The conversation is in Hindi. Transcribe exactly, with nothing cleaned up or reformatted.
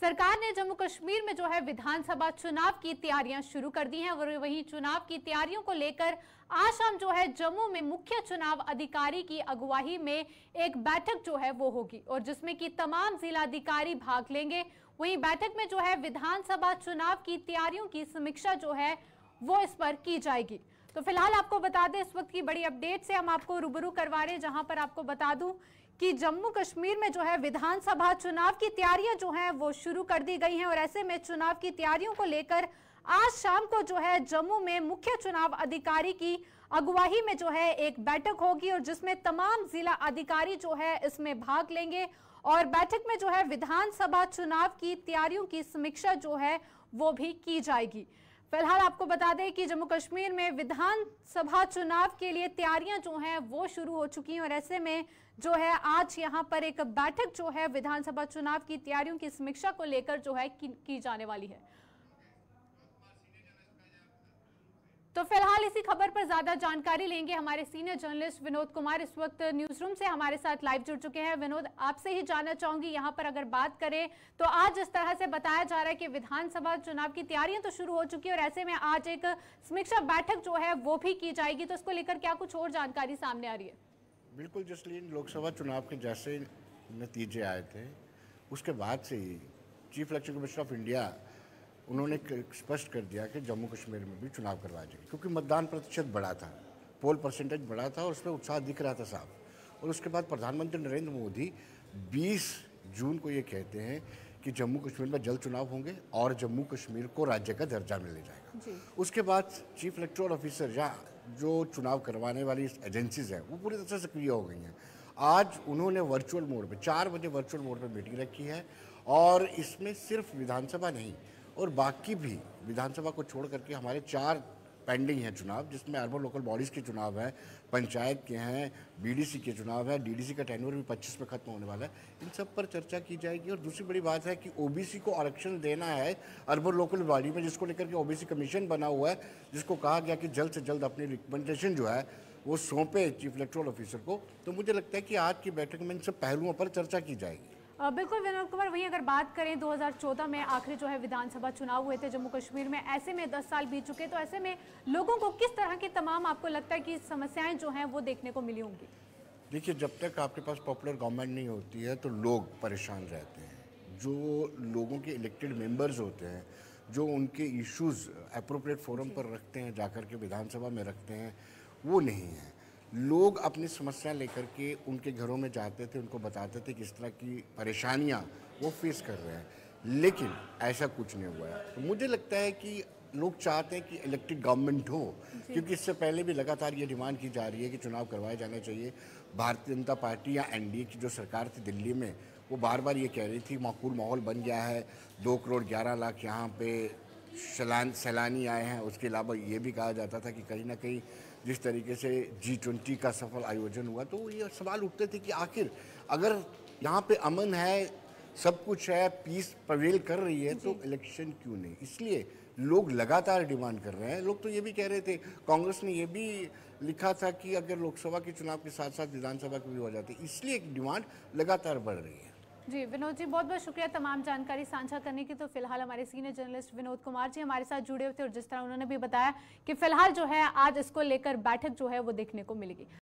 सरकार ने जम्मू कश्मीर में जो है विधानसभा चुनाव की तैयारियां शुरू कर दी हैं और वहीं चुनाव की तैयारियों को लेकर आज शाम जो है जम्मू में मुख्य चुनाव अधिकारी की अगुवाई में एक बैठक जो है वो होगी और जिसमें कि तमाम जिलाधिकारी भाग लेंगे। वहीं बैठक में जो है विधानसभा चुनाव की तैयारियों की समीक्षा जो है वो इस पर की जाएगी। तो फिलहाल आपको बता दें, इस वक्त की बड़ी अपडेट से हम आपको रूबरू करवा रहे हैं, जहां पर आपको बता दूं कि जम्मू कश्मीर में जो है विधानसभा चुनाव की तैयारियां जो हैं वो शुरू कर दी गई हैं और ऐसे में चुनाव की तैयारियों को लेकर आज शाम को जो है जम्मू में मुख्य चुनाव अधिकारी की अगुवाई में जो है एक बैठक होगी और जिसमें तमाम जिला अधिकारी जो है इसमें भाग लेंगे और बैठक में जो है विधानसभा चुनाव की तैयारियों की समीक्षा जो है वो भी की जाएगी। फिलहाल आपको बता दें कि जम्मू कश्मीर में विधानसभा चुनाव के लिए तैयारियां जो हैं वो शुरू हो चुकी हैं और ऐसे में जो है आज यहां पर एक बैठक जो है विधानसभा चुनाव की तैयारियों की समीक्षा को लेकर जो है की, की जाने वाली है। तो फिलहाल इसी खबर पर ज्यादा जानकारी लेंगे हमारे सीनियर जर्नलिस्ट विनोद कुमार इस वक्त न्यूज रूम से हमारे साथ लाइव जुड़ चुके हैं। विनोद, आपसे ही जानना चाहूंगी, यहां पर अगर बात करें तो आज इस तरह से बताया जा रहा है कि विधानसभा चुनाव की तैयारियां तो शुरू हो चुकी है और ऐसे में आज एक समीक्षा बैठक जो है वो भी की जाएगी, तो इसको लेकर क्या कुछ और जानकारी सामने आ रही है? बिल्कुल, जसलीन, लोकसभा चुनाव के जैसे नतीजे आए थे उसके बाद से ही chief election commission of India उन्होंने स्पष्ट कर दिया कि जम्मू कश्मीर में भी चुनाव करवाया जाएगा, क्योंकि मतदान प्रतिशत बढ़ा था, पोल परसेंटेज बढ़ा था और उसमें उत्साह दिख रहा था साफ। और उसके बाद प्रधानमंत्री नरेंद्र मोदी बीस जून को ये कहते हैं कि जम्मू कश्मीर में जल्द चुनाव होंगे और जम्मू कश्मीर को राज्य का दर्जा मिल जाएगा। उसके बाद चीफ इलेक्टोरल ऑफिसर या जो चुनाव करवाने वाली एजेंसीज हैं वो पूरी तरह से सक्रिय हो गई हैं। आज उन्होंने वर्चुअल मोड पे चार बजे वर्चुअल मोड पे मीटिंग रखी है और इसमें सिर्फ विधानसभा नहीं और बाकी भी विधानसभा को छोड़ करके हमारे चार पेंडिंग हैं चुनाव, जिसमें अर्बन लोकल बॉडीज़ के चुनाव हैं, पंचायत के हैं, बीडीसी के चुनाव है, डीडीसी का टेन्योर भी पच्चीस में खत्म होने वाला है। इन सब पर चर्चा की जाएगी। और दूसरी बड़ी बात है कि ओबीसी को आरक्षण देना है अर्बन लोकल बॉडी में, जिसको लेकर के ओबीसी कमीशन बना हुआ है, जिसको कहा गया कि जल्द से जल्द अपनी रिकमेंडेशन जो है वो सौंपे चीफ इलेक्टोरल ऑफिसर को। तो मुझे लगता है कि आज की बैठक में इन सब पहलुओं पर चर्चा की जाएगी। बिल्कुल विनोद कुमार, वहीं अगर बात करें दो हज़ार चौदह में आखिरी जो है विधानसभा चुनाव हुए थे जम्मू कश्मीर में, ऐसे में दस साल बीत चुके, तो ऐसे में लोगों को किस तरह की तमाम आपको लगता है कि समस्याएं जो हैं वो देखने को मिली होंगी? देखिए, जब तक आपके पास पॉपुलर गवर्नमेंट नहीं होती है तो लोग परेशान रहते हैं। जो लोगों के इलेक्टेड मेंबर्स होते हैं, जो उनके इश्यूज़ अप्रोप्रिएट फोरम पर रखते हैं, जाकर के विधानसभा में रखते हैं, वो नहीं है। लोग अपनी समस्या लेकर के उनके घरों में जाते थे, उनको बताते थे किस तरह की परेशानियां वो फेस कर रहे हैं, लेकिन ऐसा कुछ नहीं हुआ है। तो मुझे लगता है कि लोग चाहते हैं कि इलेक्टेड गवर्नमेंट हो, क्योंकि इससे पहले भी लगातार ये डिमांड की जा रही है कि चुनाव करवाए जाने चाहिए। भारतीय जनता पार्टी या एनडीए की जो सरकार थी दिल्ली में, वो बार बार ये कह रही थी माकूल माहौल बन गया है, दो करोड़ ग्यारह लाख यहाँ पे सैलान सैलानी आए हैं। उसके अलावा ये भी कहा जाता था कि कहीं ना कहीं जिस तरीके से जी ट्वेंटी का सफल आयोजन हुआ, तो ये सवाल उठते थे कि आखिर अगर यहाँ पे अमन है, सब कुछ है, पीस प्रवेल कर रही है, तो इलेक्शन क्यों नहीं? इसलिए लोग लगातार डिमांड कर रहे हैं। लोग तो ये भी कह रहे थे, कांग्रेस ने ये भी लिखा था कि अगर लोकसभा के चुनाव के साथ साथ विधानसभा के भी हो जाते, इसलिए एक डिमांड लगातार बढ़ रही है। जी विनोद जी, बहुत बहुत शुक्रिया तमाम जानकारी साझा करने की। तो फिलहाल हमारे सीनियर जर्नलिस्ट विनोद कुमार जी हमारे साथ जुड़े हुए थे और जिस तरह उन्होंने भी बताया कि फिलहाल जो है आज इसको लेकर बैठक जो है वो देखने को मिलेगी।